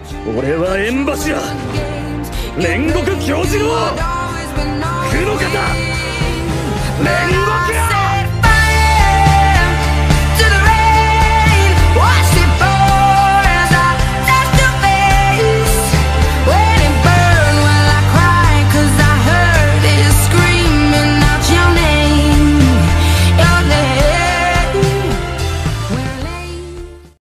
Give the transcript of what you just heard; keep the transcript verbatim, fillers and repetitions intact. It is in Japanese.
俺は縁柱煉獄教授郎、九の方。